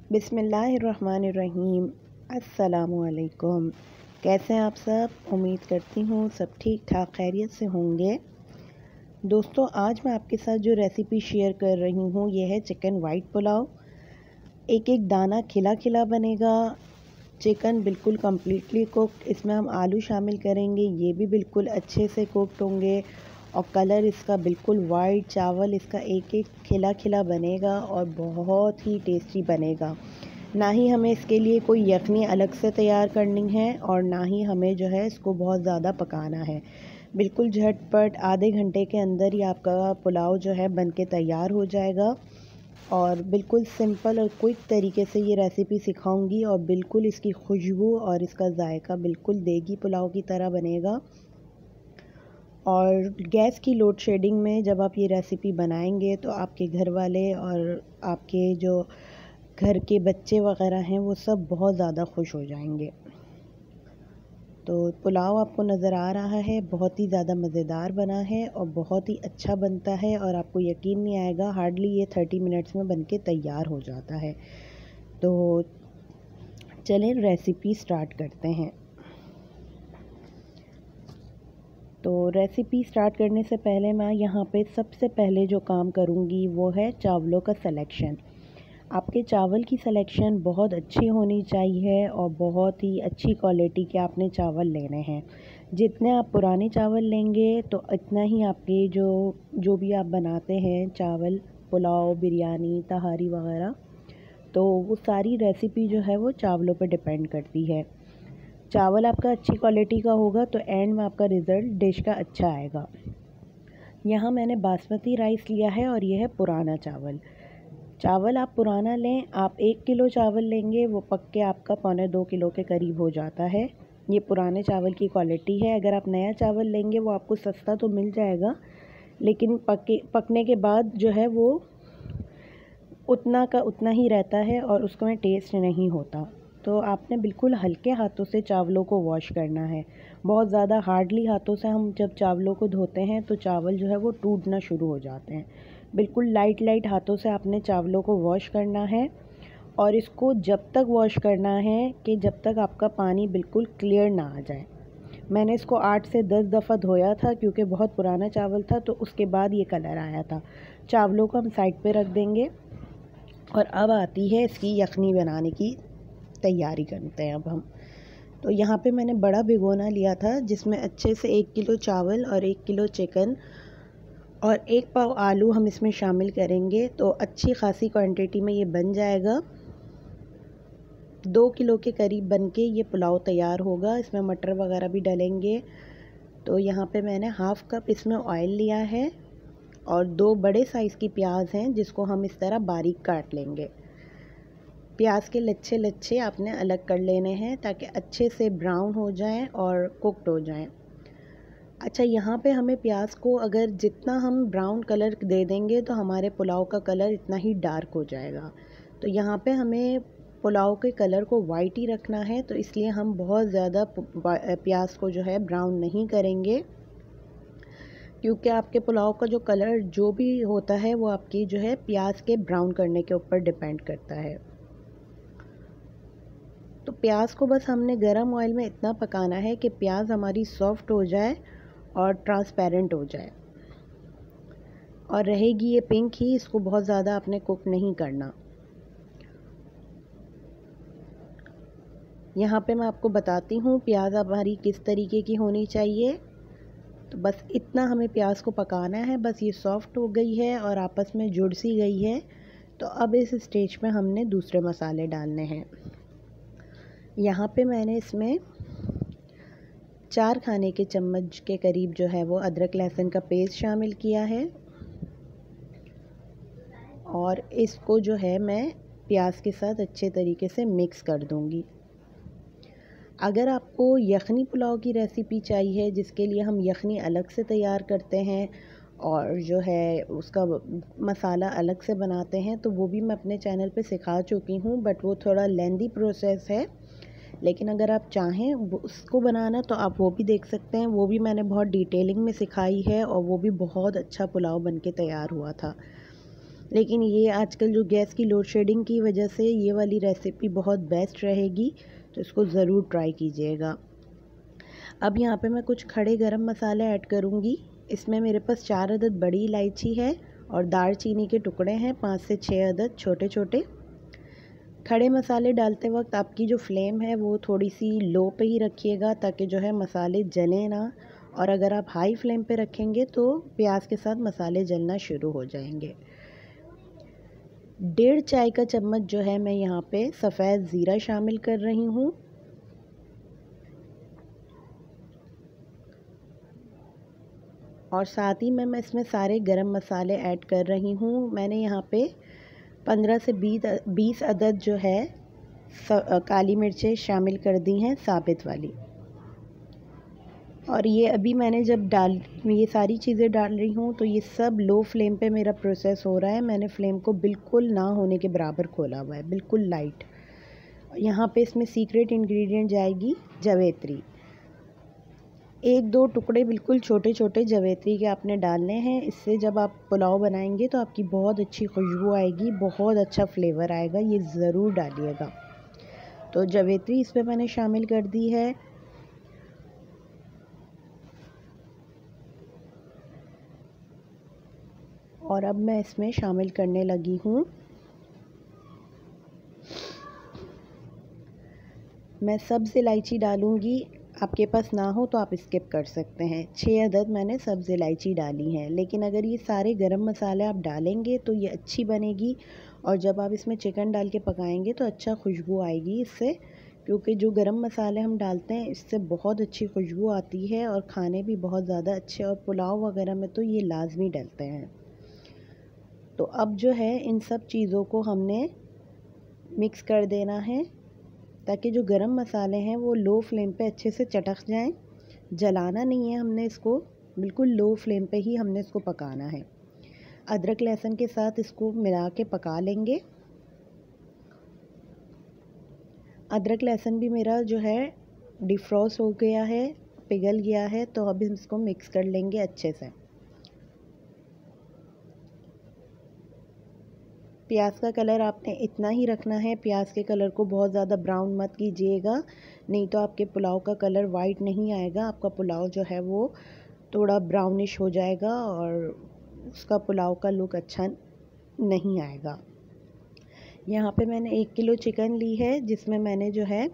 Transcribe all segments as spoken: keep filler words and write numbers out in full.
बिस्मिल्लाहिर्रहमानिर्रहीम। अस्सलामुअलैकुम। कैसे हैं आप सब? उम्मीद करती हूँ सब ठीक ठाक खैरियत से होंगे। दोस्तों, आज मैं आपके साथ जो रेसिपी शेयर कर रही हूँ ये है चिकन वाइट पुलाव। एक एक दाना खिला खिला बनेगा। चिकन बिल्कुल कम्प्लीटली कुक्ड, इसमें हम आलू शामिल करेंगे, ये भी बिल्कुल अच्छे से कुक्ड होंगे और कलर इसका बिल्कुल वाइट। चावल इसका एक एक खिला खिला बनेगा और बहुत ही टेस्टी बनेगा। ना ही हमें इसके लिए कोई यखनी अलग से तैयार करनी है और ना ही हमें जो है इसको बहुत ज़्यादा पकाना है। बिल्कुल झटपट आधे घंटे के अंदर ही आपका पुलाव जो है बन के तैयार हो जाएगा। और बिल्कुल सिंपल और क्विक तरीके से ये रेसिपी सिखाऊंगी और बिल्कुल इसकी खुशबू और इसका जायका बिल्कुल देगी पुलाव की तरह बनेगा। और गैस की लोड शेडिंग में जब आप ये रेसिपी बनाएंगे तो आपके घर वाले और आपके जो घर के बच्चे वग़ैरह हैं वो सब बहुत ज़्यादा खुश हो जाएंगे। तो पुलाव आपको नज़र आ रहा है बहुत ही ज़्यादा मज़ेदार बना है और बहुत ही अच्छा बनता है और आपको यकीन नहीं आएगा, हार्डली ये थर्टी मिनट्स में बनके तैयार हो जाता है। तो चलें रेसिपी स्टार्ट करते हैं। तो रेसिपी स्टार्ट करने से पहले मैं यहाँ पे सबसे पहले जो काम करूँगी वो है चावलों का सिलेक्शन। आपके चावल की सिलेक्शन बहुत अच्छी होनी चाहिए और बहुत ही अच्छी क्वालिटी के आपने चावल लेने हैं। जितने आप पुराने चावल लेंगे तो इतना ही आपके जो जो भी आप बनाते हैं चावल, पुलाव, बिरयानी, तहारी वगैरह, तो वो सारी रेसिपी जो है वो चावलों पर डिपेंड करती है। चावल आपका अच्छी क्वालिटी का होगा तो एंड में आपका रिज़ल्ट डिश का अच्छा आएगा। यहाँ मैंने बासमती राइस लिया है और ये है पुराना चावल। चावल आप पुराना लें। आप एक किलो चावल लेंगे वो पक के आपका पौने दो किलो के करीब हो जाता है। ये पुराने चावल की क्वालिटी है। अगर आप नया चावल लेंगे वो आपको सस्ता तो मिल जाएगा, लेकिन पके पकने के बाद जो है वो उतना का उतना ही रहता है और उसमें टेस्ट नहीं होता। तो आपने बिल्कुल हल्के हाथों से चावलों को वॉश करना है। बहुत ज़्यादा हार्डली हाथों से हम जब चावलों को धोते हैं तो चावल जो है वो टूटना शुरू हो जाते हैं। बिल्कुल लाइट लाइट हाथों से आपने चावलों को वॉश करना है और इसको जब तक वॉश करना है कि जब तक आपका पानी बिल्कुल क्लियर ना आ जाए। मैंने इसको आठ से दस दफ़ा धोया था क्योंकि बहुत पुराना चावल था, तो उसके बाद ये कलर आया था। चावलों को हम साइड पे रख देंगे और अब आती है इसकी यखनी बनाने की तैयारी करते हैं। अब हम तो यहाँ पे मैंने बड़ा भिगोना लिया था जिसमें अच्छे से एक किलो चावल और एक किलो चिकन और एक पाव आलू हम इसमें शामिल करेंगे तो अच्छी खासी क्वांटिटी में ये बन जाएगा। दो किलो के करीब बन के ये पुलाव तैयार होगा। इसमें मटर वगैरह भी डलेंगे। तो यहाँ पे मैंने हाफ़ कप इसमें ऑयल लिया है और दो बड़े साइज़ की प्याज हैं जिसको हम इस तरह बारीक काट लेंगे। प्याज के लच्छे लच्छे आपने अलग कर लेने हैं ताकि अच्छे से ब्राउन हो जाएं और कुक्ड हो जाएं। अच्छा, यहाँ पे हमें प्याज को अगर जितना हम ब्राउन कलर दे देंगे तो हमारे पुलाव का कलर इतना ही डार्क हो जाएगा। तो यहाँ पे हमें पुलाव के कलर को वाइट ही रखना है, तो इसलिए हम बहुत ज़्यादा प्याज को जो है ब्राउन नहीं करेंगे, क्योंकि आपके पुलाव का जो कलर जो भी होता है वो आपकी जो है प्याज के ब्राउन करने के ऊपर डिपेंड करता है। तो प्याज को बस हमने गरम ऑयल में इतना पकाना है कि प्याज हमारी सॉफ्ट हो जाए और ट्रांसपेरेंट हो जाए और रहेगी ये पिंक ही। इसको बहुत ज़्यादा आपने कुक नहीं करना। यहाँ पे मैं आपको बताती हूँ प्याज हमारी किस तरीके की होनी चाहिए। तो बस इतना हमें प्याज को पकाना है। बस ये सॉफ्ट हो गई है और आपस में जुड़ सी गई है। तो अब इस स्टेज पे हमने दूसरे मसाले डालने हैं। यहाँ पे मैंने इसमें चार खाने के चम्मच के करीब जो है वो अदरक लहसुन का पेस्ट शामिल किया है और इसको जो है मैं प्याज के साथ अच्छे तरीके से मिक्स कर दूंगी। अगर आपको यखनी पुलाव की रेसिपी चाहिए जिसके लिए हम यखनी अलग से तैयार करते हैं और जो है उसका मसाला अलग से बनाते हैं, तो वो भी मैं अपने चैनल पे सिखा चुकी हूँ, बट वो थोड़ा लेंदी प्रोसेस है। लेकिन अगर आप चाहें उसको बनाना तो आप वो भी देख सकते हैं। वो भी मैंने बहुत डिटेलिंग में सिखाई है और वो भी बहुत अच्छा पुलाव बन के तैयार हुआ था। लेकिन ये आजकल जो गैस की लोड शेडिंग की वजह से ये वाली रेसिपी बहुत बेस्ट रहेगी, तो इसको ज़रूर ट्राई कीजिएगा। अब यहाँ पे मैं कुछ खड़े गरम मसाले ऐड करूँगी। इसमें मेरे पास चार अदद बड़ी इलायची है और दालचीनी के टुकड़े हैं पाँच से छः अदद छोटे छोटे। खड़े मसाले डालते वक्त आपकी जो फ्लेम है वो थोड़ी सी लो पे ही रखिएगा, ताकि जो है मसाले जलें ना, और अगर आप हाई फ्लेम पे रखेंगे तो प्याज के साथ मसाले जलना शुरू हो जाएंगे। डेढ़ चाय का चम्मच जो है मैं यहाँ पे सफ़ेद ज़ीरा शामिल कर रही हूँ। और साथ ही में मैं इसमें सारे गरम मसाले ऐड कर रही हूँ। मैंने यहाँ पे पंद्रह से बीस अदद जो है काली मिर्चें शामिल कर दी हैं, साबित वाली। और ये अभी मैंने जब डाल ये सारी चीज़ें डाल रही हूँ तो ये सब लो फ्लेम पे मेरा प्रोसेस हो रहा है। मैंने फ्लेम को बिल्कुल ना होने के बराबर खोला हुआ है, बिल्कुल लाइट। यहाँ पे इसमें सीक्रेट इंग्रेडिएंट जाएगी जवेत्री। एक दो टुकड़े बिल्कुल छोटे छोटे जवेत्री के आपने डालने हैं। इससे जब आप पुलाव बनाएंगे तो आपकी बहुत अच्छी खुशबू आएगी, बहुत अच्छा फ्लेवर आएगा। ये ज़रूर डालिएगा। तो जवेत्री इसमें मैंने शामिल कर दी है। और अब मैं इसमें शामिल करने लगी हूँ, मैं सब्ज़ इलायची डालूँगी। आपके पास ना हो तो आप स्किप कर सकते हैं। छः अदद मैंने सब्ज़ इलायची डाली हैं, लेकिन अगर ये सारे गरम मसाले आप डालेंगे तो ये अच्छी बनेगी। और जब आप इसमें चिकन डाल के पकाएंगे तो अच्छा खुशबू आएगी इससे, क्योंकि जो गरम मसाले हम डालते हैं इससे बहुत अच्छी खुशबू आती है और खाने भी बहुत ज़्यादा अच्छे, और पुलाव वगैरह में तो ये लाजमी डलते हैं। तो अब जो है इन सब चीज़ों को हमने मिक्स कर देना है, ताकि जो गरम मसाले हैं वो लो फ्लेम पे अच्छे से चटक जाएं। जलाना नहीं है हमने इसको, बिल्कुल लो फ्लेम पे ही हमने इसको पकाना है। अदरक लहसुन के साथ इसको मिला के पका लेंगे। अदरक लहसुन भी मेरा जो है डिफ्रॉस्ट हो गया है, पिघल गया है। तो अब इसको मिक्स कर लेंगे अच्छे से। प्याज का कलर आपने इतना ही रखना है, प्याज के कलर को बहुत ज़्यादा ब्राउन मत कीजिएगा, नहीं तो आपके पुलाव का कलर वाइट नहीं आएगा। आपका पुलाव जो है वो थोड़ा ब्राउनिश हो जाएगा और उसका पुलाव का लुक अच्छा नहीं आएगा। यहाँ पे मैंने एक किलो चिकन ली है, जिसमें मैंने जो है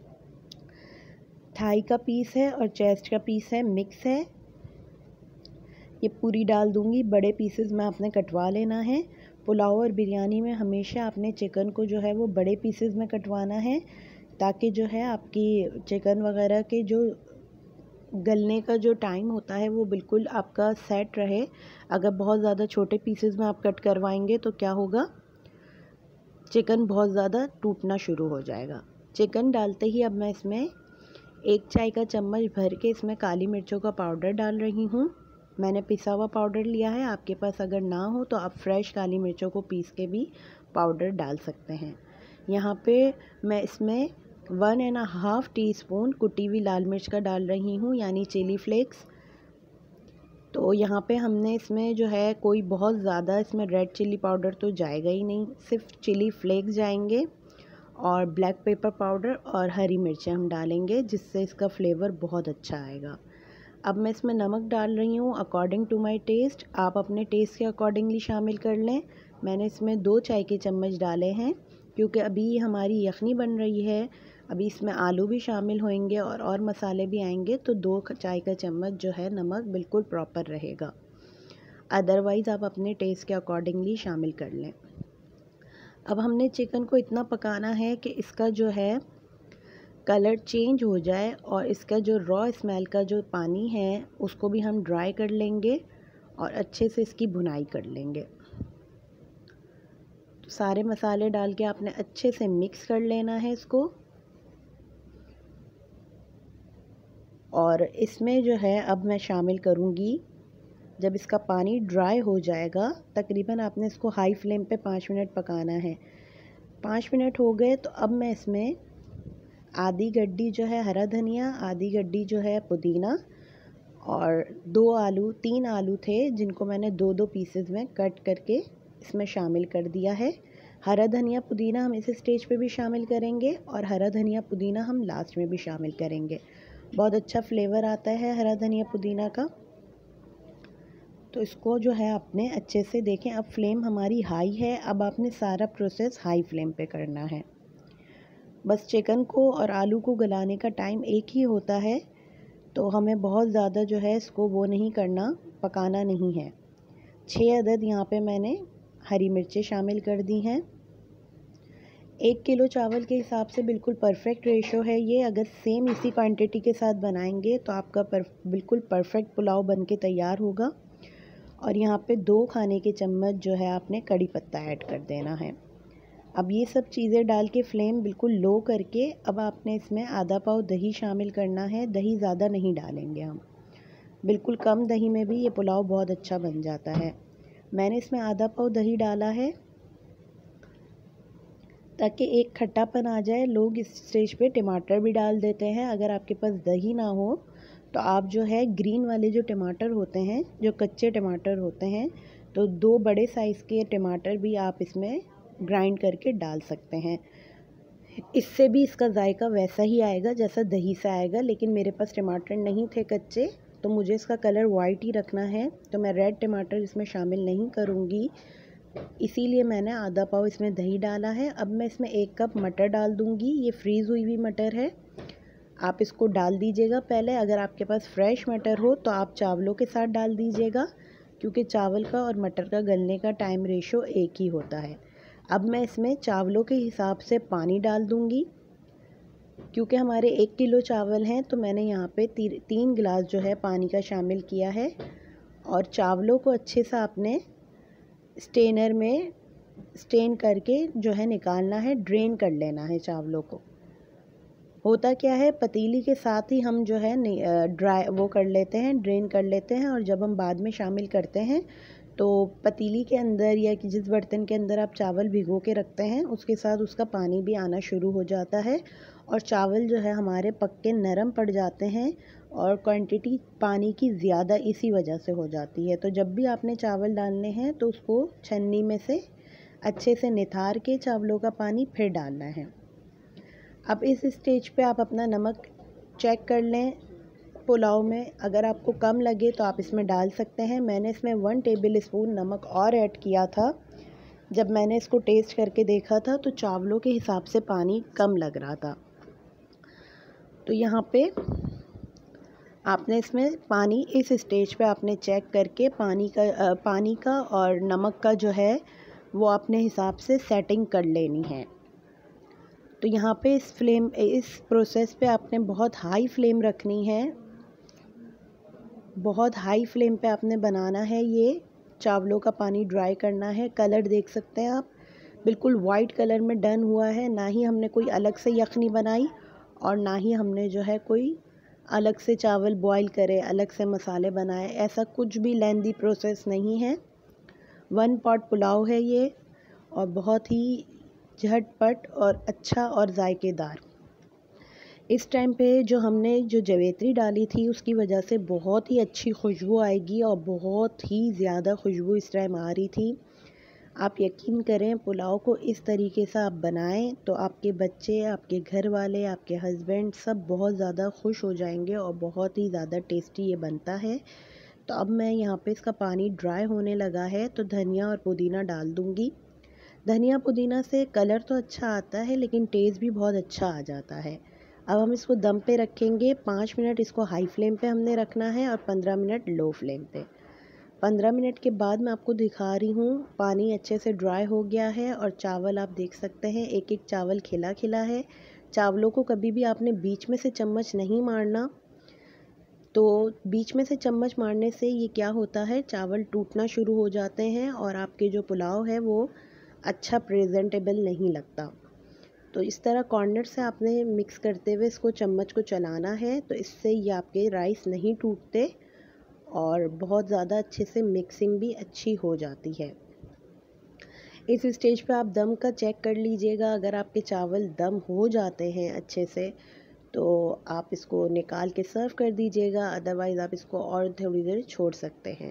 थाई का पीस है और चेस्ट का पीस है, मिक्स है। ये पूरी डाल दूँगी, बड़े पीसेस में आपने कटवा लेना है। पुलाव और बिरयानी में हमेशा आपने चिकन को जो है वो बड़े पीसेस में कटवाना है, ताकि जो है आपकी चिकन वगैरह के जो गलने का जो टाइम होता है वो बिल्कुल आपका सेट रहे। अगर बहुत ज़्यादा छोटे पीसेस में आप कट करवाएंगे तो क्या होगा, चिकन बहुत ज़्यादा टूटना शुरू हो जाएगा। चिकन डालते ही अब मैं इसमें एक चाय का चम्मच भर के इसमें काली मिर्चों का पाउडर डाल रही हूँ। मैंने पिसा हुआ पाउडर लिया है, आपके पास अगर ना हो तो आप फ्रेश काली मिर्चों को पीस के भी पाउडर डाल सकते हैं। यहाँ पे मैं इसमें one and half teaspoon कुटी हुई लाल मिर्च का डाल रही हूँ, यानी चिली फ्लेक्स। तो यहाँ पे हमने इसमें जो है कोई बहुत ज़्यादा इसमें रेड चिली पाउडर तो जाएगा ही नहीं, सिर्फ चिली फ्लेक्स जाएंगे और ब्लैक पेपर पाउडर और हरी मिर्चें हम डालेंगे, जिससे इसका फ्लेवर बहुत अच्छा आएगा। अब मैं इसमें नमक डाल रही हूँ अकॉर्डिंग टू माय टेस्ट। आप अपने टेस्ट के अकॉर्डिंगली शामिल कर लें। मैंने इसमें दो चाय के चम्मच डाले हैं, क्योंकि अभी हमारी यखनी बन रही है, अभी इसमें आलू भी शामिल होंगे और और मसाले भी आएंगे, तो दो चाय का चम्मच जो है नमक बिल्कुल प्रॉपर रहेगा। अदरवाइज़ आप अपने टेस्ट के अकॉर्डिंगली शामिल कर लें। अब हमने चिकन को इतना पकाना है कि इसका जो है कलर चेंज हो जाए और इसका जो रॉ स्मेल का जो पानी है उसको भी हम ड्राई कर लेंगे और अच्छे से इसकी भुनाई कर लेंगे। तो सारे मसाले डाल के आपने अच्छे से मिक्स कर लेना है इसको। और इसमें जो है अब मैं शामिल करूँगी, जब इसका पानी ड्राई हो जाएगा, तकरीबन आपने इसको हाई फ्लेम पे पाँच मिनट पकाना है। पाँच मिनट हो गए तो अब मैं इसमें आधी गड्डी जो है हरा धनिया, आधी गड्डी जो है पुदीना और दो आलू तीन आलू थे जिनको मैंने दो दो पीसेस में कट करके इसमें शामिल कर दिया है। हरा धनिया पुदीना हम इस स्टेज पे भी शामिल करेंगे और हरा धनिया पुदीना हम लास्ट में भी शामिल करेंगे। बहुत अच्छा फ्लेवर आता है हरा धनिया पुदीना का। तो इसको जो है आपने अच्छे से देखें, अब फ्लेम हमारी हाई है। अब आपने सारा प्रोसेस हाई फ्लेम पे करना है। बस चिकन को और आलू को गलाने का टाइम एक ही होता है, तो हमें बहुत ज़्यादा जो है इसको वो नहीं करना, पकाना नहीं है। छः अदद यहाँ पे मैंने हरी मिर्चें शामिल कर दी हैं। एक किलो चावल के हिसाब से बिल्कुल परफेक्ट रेशो है ये। अगर सेम इसी क्वांटिटी के साथ बनाएंगे तो आपका पर, बिल्कुल परफेक्ट पुलाव बन के तैयार होगा। और यहाँ पे दो खाने के चम्मच जो है आपने कड़ी पत्ता ऐड कर देना है। अब ये सब चीज़ें डाल के फ्लेम बिल्कुल लो करके अब आपने इसमें आधा पाव दही शामिल करना है। दही ज़्यादा नहीं डालेंगे हम, बिल्कुल कम दही में भी ये पुलाव बहुत अच्छा बन जाता है। मैंने इसमें आधा पाव दही डाला है ताकि एक खट्टापन आ जाए। लोग इस स्टेज पे टमाटर भी डाल देते हैं। अगर आपके पास दही ना हो तो आप जो है ग्रीन वाले जो टमाटर होते हैं, जो कच्चे टमाटर होते हैं, तो दो बड़े साइज़ के टमाटर भी आप इसमें ग्राइंड करके डाल सकते हैं। इससे भी इसका जायका वैसा ही आएगा जैसा दही से आएगा। लेकिन मेरे पास टमाटर नहीं थे कच्चे, तो मुझे इसका कलर वाइट ही रखना है, तो मैं रेड टमाटर इसमें शामिल नहीं करूँगी, इसीलिए मैंने आधा पाव इसमें दही डाला है। अब मैं इसमें एक कप मटर डाल दूँगी। ये फ्रीज़ हुई हुई मटर है, आप इसको डाल दीजिएगा पहले। अगर आपके पास फ्रेश मटर हो तो आप चावलों के साथ डाल दीजिएगा, क्योंकि चावल का और मटर का गलने का टाइम रेशो एक ही होता है। अब मैं इसमें चावलों के हिसाब से पानी डाल दूँगी। क्योंकि हमारे एक किलो चावल हैं तो मैंने यहाँ पे ती, तीन गिलास जो है पानी का शामिल किया है। और चावलों को अच्छे से आपने स्टेनर में स्टेन करके जो है निकालना है, ड्रेन कर लेना है चावलों को। होता क्या है, पतीली के साथ ही हम जो है ड्राई वो कर लेते हैं, ड्रेन कर लेते हैं, और जब हम बाद में शामिल करते हैं तो पतीली के अंदर या कि जिस बर्तन के अंदर आप चावल भिगो के रखते हैं उसके साथ उसका पानी भी आना शुरू हो जाता है और चावल जो है हमारे पक्के नरम पड़ जाते हैं और क्वांटिटी पानी की ज़्यादा इसी वजह से हो जाती है। तो जब भी आपने चावल डालने हैं तो उसको छन्नी में से अच्छे से निथार के चावलों का पानी फिर डालना है। अब इस स्टेज पे आप अपना नमक चेक कर लें। पुलाव में अगर आपको कम लगे तो आप इसमें डाल सकते हैं। मैंने इसमें वन टेबल स्पून नमक और ऐड किया था। जब मैंने इसको टेस्ट करके देखा था तो चावलों के हिसाब से पानी कम लग रहा था। तो यहाँ पे आपने इसमें पानी इस स्टेज पे आपने चेक करके पानी का आ, पानी का और नमक का जो है वो अपने हिसाब से सेटिंग कर लेनी है। तो यहाँ पे इस फ्लेम इस प्रोसेस पे आपने बहुत हाई फ्लेम रखनी है, बहुत हाई फ्लेम पे आपने बनाना है। ये चावलों का पानी ड्राई करना है। कलर देख सकते हैं आप, बिल्कुल वाइट कलर में डन हुआ है। ना ही हमने कोई अलग से यखनी बनाई और ना ही हमने जो है कोई अलग से चावल बॉईल करे, अलग से मसाले बनाए, ऐसा कुछ भी लेंदी प्रोसेस नहीं है। वन पॉट पुलाव है ये और बहुत ही झटपट और अच्छा और जायकेदार। इस टाइम पे जो हमने जो जवेत्री डाली थी उसकी वजह से बहुत ही अच्छी खुशबू आएगी और बहुत ही ज़्यादा खुशबू इस टाइम आ रही थी। आप यकीन करें, पुलाव को इस तरीके से आप बनाएं तो आपके बच्चे, आपके घर वाले, आपके हस्बैंड सब बहुत ज़्यादा खुश हो जाएंगे और बहुत ही ज़्यादा टेस्टी ये बनता है। तो अब मैं यहाँ पे इसका पानी ड्राई होने लगा है तो धनिया और पुदीना डाल दूँगी। धनिया पुदीना से कलर तो अच्छा आता है लेकिन टेस्ट भी बहुत अच्छा आ जाता है। अब हम इसको दम पे रखेंगे। पाँच मिनट इसको हाई फ्लेम पे हमने रखना है और पंद्रह मिनट लो फ्लेम पे। पंद्रह मिनट के बाद मैं आपको दिखा रही हूँ, पानी अच्छे से ड्राई हो गया है और चावल आप देख सकते हैं एक एक चावल खिला खिला है। चावलों को कभी भी आपने बीच में से चम्मच नहीं मारना। तो बीच में से चम्मच मारने से ये क्या होता है, चावल टूटना शुरू हो जाते हैं और आपके जो पुलाव है वो अच्छा प्रेजेंटेबल नहीं लगता। तो इस तरह कॉर्नर से आपने मिक्स करते हुए इसको चम्मच को चलाना है, तो इससे ये आपके राइस नहीं टूटते और बहुत ज़्यादा अच्छे से मिक्सिंग भी अच्छी हो जाती है। इस स्टेज पे आप दम का चेक कर लीजिएगा। अगर आपके चावल दम हो जाते हैं अच्छे से तो आप इसको निकाल के सर्व कर दीजिएगा, अदरवाइज़ आप इसको और थोड़ी देर छोड़ सकते हैं।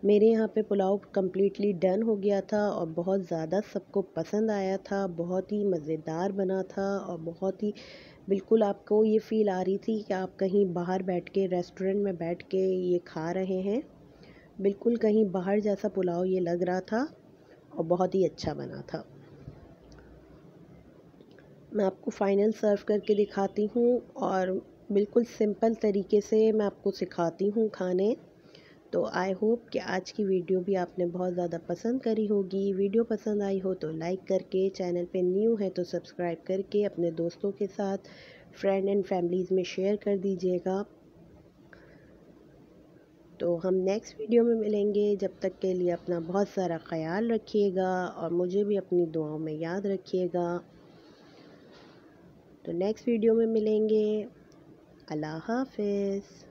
मेरे यहाँ पे पुलाव कम्प्लीटली डन हो गया था और बहुत ज़्यादा सबको पसंद आया था, बहुत ही मज़ेदार बना था और बहुत ही बिल्कुल आपको ये फ़ील आ रही थी कि आप कहीं बाहर बैठ के रेस्टोरेंट में बैठ के ये खा रहे हैं। बिल्कुल कहीं बाहर जैसा पुलाव ये लग रहा था और बहुत ही अच्छा बना था। मैं आपको फ़ाइनल सर्व करके दिखाती हूँ और बिल्कुल सिंपल तरीके से मैं आपको सिखाती हूँ खाने। तो आई होप कि आज की वीडियो भी आपने बहुत ज़्यादा पसंद करी होगी। वीडियो पसंद आई हो तो लाइक करके, चैनल पे न्यू है तो सब्सक्राइब करके अपने दोस्तों के साथ, फ्रेंड एंड फैमिलीज़ में शेयर कर दीजिएगा। तो हम नेक्स्ट वीडियो में मिलेंगे। जब तक के लिए अपना बहुत सारा ख्याल रखिएगा और मुझे भी अपनी दुआओं में याद रखिएगा। तो नेक्स्ट वीडियो में मिलेंगे। अल्लाह हाफ़िज़।